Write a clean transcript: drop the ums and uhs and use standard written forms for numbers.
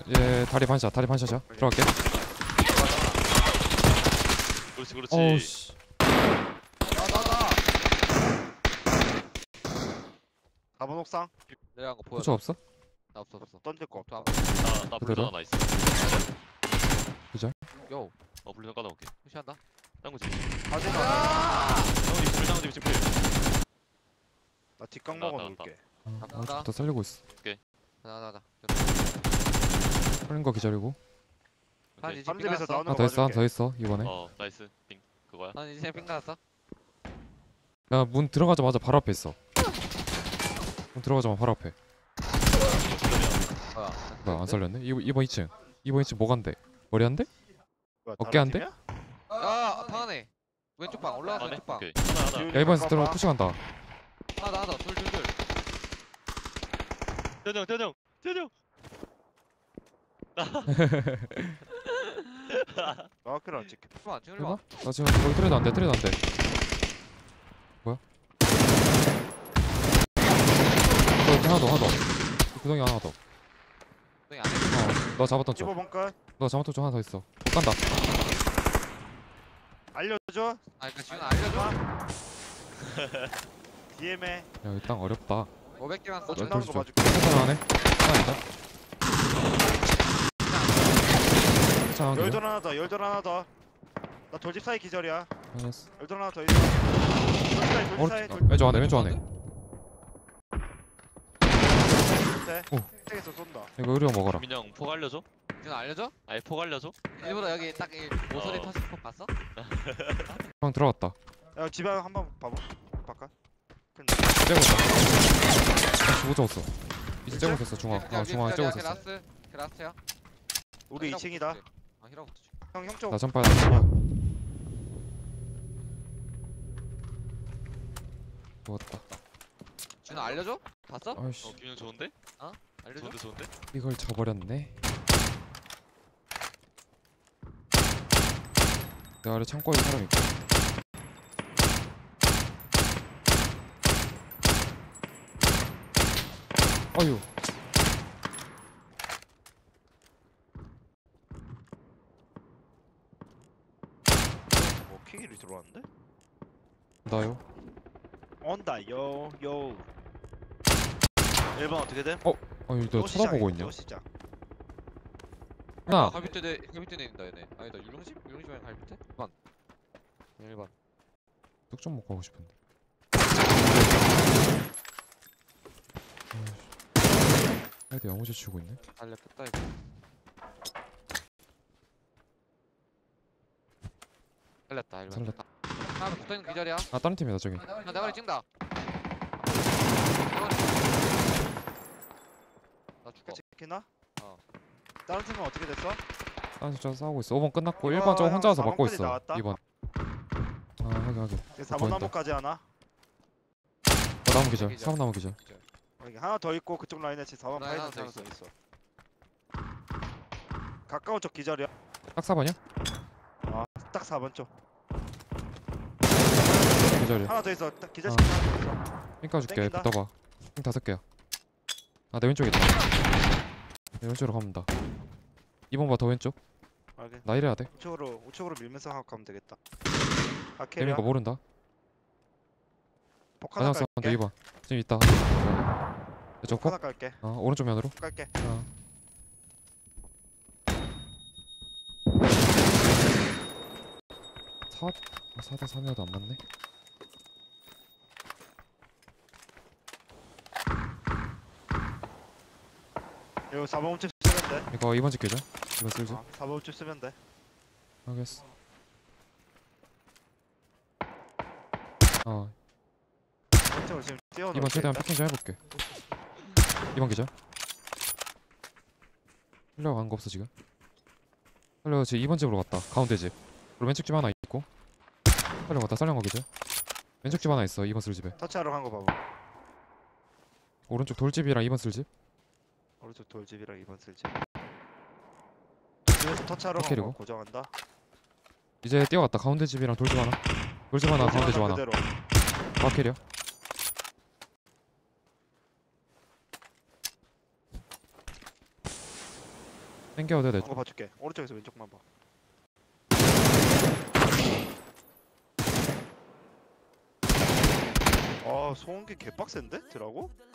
얘 다리 반샷이야. 들어갈게. 그렇지 그렇지. 어우씨. 나나나 4번 옥상 내려간 거 보여. 후추 없어? 나 없어. 던질 거 또 한. 나 그대로? 불러 나이스. 요. 불러 까다올게. 무시한다. 딴 거지. 아직 땅집 집필. 나 뒷각 나, 먹어 나, 놓을게 아직부터 살리고 있어. 나나. 살린 거 기다리고. 한 이제 3집에서 나오는 하나 거 더 봐줄게 있어 이번에. 나이스. 빙 그거야. 난 이제 핑 갔어. 야 문 들어가자마자 바로 앞에 있어. 문 들어가자마자 바로 앞에. 뭐야? 뭐야 안 살렸네? 2번 2층. 2번 2층 뭐가 안 돼? 머리 안 돼? 뭐야, 어깨 다른 안 돼? 팀이야? 방 안에. 왼쪽 방 올라가서 안에? 왼쪽 방. 오케이. 하나. 야 이번에서 들어 봐봐. 푸시 간다. 하나 더. 둘. 대정. 정확히는 안 찍혀 안 찍을래? 해봐? 나 지금 거기 트레이드 안 돼. 뭐야? 하나 더. 구덩이 하나 더. 안 해. 너 잡았던 쪽. 15번 끝 너 잡았던 쪽 하나 더 있어. 못 간다. 알려줘 아, 그러니까 지금 알려줘. DM에 야 이 땅 어렵다. 500개만 써. 꽂힌 야, 나오는 거 그렇죠. 봐줄게 천천히 하네. 하나 있다. 천천히 하는 열전 하나 더나 돌집 사이 기절이야 알았어. 열전 하나 더 있어 돌집 사이 왼쪽 안에. 오. 택에서 쏜다 이거 의료 먹어라. 민영 폭 알려줘? 지금 알려줘? 아예 폭 알려줘? 일부러 여기 딱 모서리 어. 터진 거 봤어? 형 들어갔다. 야 집에 한번 봐봐 바깥 째고 있다. 못 잡았어. 이제 째고 있었어 중앙. 중앙에 째고 있었어. 라스트야. 우리 2층이다 아, 히라부터 줘. 형쪽 나 전파야. 누웠다. 준아 알려줘? 봤어? 아이씨 김영 좋은데? 알려줘? 좋은데? 이걸 저버렸네. 내 아래 창고에 사람 있고. 어휴. 킥이 들어왔는데? 나요. 온다 요 1번 어떻게 돼? 아니 너 쳐다보고 있냐? 시작 하나. 갈비뼈 내린다 얘네. 아니다 유령집 아니야 갈비뼈? 1번 1번. 뚝좀 먹고 가고 싶은데. 애들 영어제 치고 있네. 달렸겠다 이거. 달렸다 1번. 살렸다. 하나 붙어있는 기절이야. 아 다른 팀이다 저기. 나 대가리 찍는다. 나 죽어. 찍히나? 어. 다른 팀은 어떻게 됐어? 다른 팀 싸우고 있어. 5번 끝났고 이거 1번 저거 혼자 와서 형 막고 4번까지 있어. 나왔다. 2번. 아 하게. 4번 보인다. 나무까지 하나 나무 기절. 기절. 3번 나무 기절. 여기 하나 더 있고 그쪽 라인에 지금 4번 라인 파이널 하나 더 더 있어 가까운 쪽 기절이야 딱 4번이야? 딱 4번 쪽 기절이야. 하나 더 있어 딱 기절시킨 하나 더 있어 핑 까줄게. 땡긴다. 붙어봐. 핑 5개야. 아 내 왼쪽이다. 내 왼쪽으로 가면 다. 2번 봐 더 왼쪽. 알겠 나 이래야 돼. 우측으로 밀면서 하고 가면 되겠다 내민 아케리야 거 모른다. 폭 하나 마지막 사운드 깔게 2번. 지금 있다. 저 폭 하나 폭. 깔게 오른쪽 면으로. 깔게 어. 사 4대 3이어도 안 맞네. 이거 4번 우측 쓰면 돼 이거 2번 지키자. 2번 쓸지. 4번 우측 쓰면 돼 알겠어. 왼쪽으로 지금 뛰어놓을 2번 최대한 때 피킹 좀 해볼게. 2번 기자. 흘려 간거 없어 지금. 흘려 지금 2번 집으로 갔다. 가운데 집. 그리고 왼쪽 집 하나 있고. 살려 갔다. 살려 거 기자. 왼쪽 집 하나 있어. 2번 쓸 집에. 터치하러 간 거 봐봐 오른쪽 돌집이랑 2번 쓸 집. 오른쪽 돌집이랑 2번 쓸집 돌집에서 터치하러 간 터키리고. 거 고정한다 이제 뛰어갔다. 가운데 집이랑 돌집 하나. 돌집 하나, 가운데 집 하나. 그대로 바퀴리야. 땡겨도 돼. 거 봐줄게. 오른쪽에서 왼쪽만 봐. 아 소음기 개빡센데? 드라고?